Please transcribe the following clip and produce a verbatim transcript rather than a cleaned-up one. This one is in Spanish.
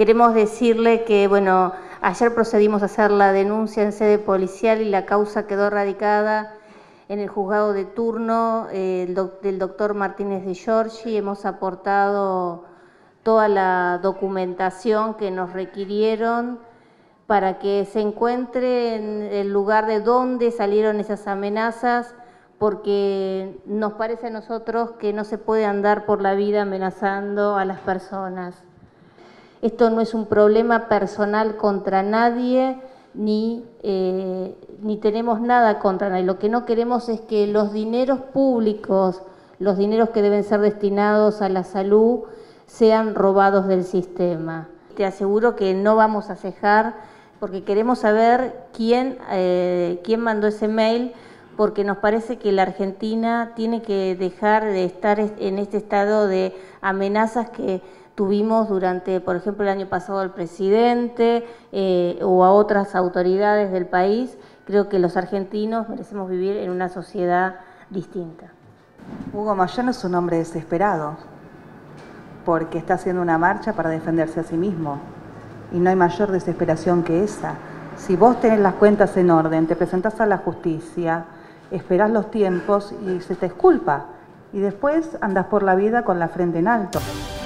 Queremos decirle que, bueno, ayer procedimos a hacer la denuncia en sede policial y la causa quedó radicada en el juzgado de turno eh, el doc, del doctor Martínez de Giorgi. Hemos aportado toda la documentación que nos requirieron para que se encuentre en el lugar de donde salieron esas amenazas, porque nos parece a nosotros que no se puede andar por la vida amenazando a las personas. Esto no es un problema personal contra nadie, ni, eh, ni tenemos nada contra nadie. Lo que no queremos es que los dineros públicos, los dineros que deben ser destinados a la salud, sean robados del sistema. Te aseguro que no vamos a cejar, porque queremos saber quién, eh, quién mandó ese mail, porque nos parece que la Argentina tiene que dejar de estar en este estado de amenazas que tuvimos durante, por ejemplo, el año pasado al presidente eh, o a otras autoridades del país. Creo que los argentinos merecemos vivir en una sociedad distinta. Hugo Moyano es un hombre desesperado, porque está haciendo una marcha para defenderse a sí mismo. Y no hay mayor desesperación que esa. Si vos tenés las cuentas en orden, te presentás a la justicia, esperás los tiempos y se te exculpa. Y después andás por la vida con la frente en alto.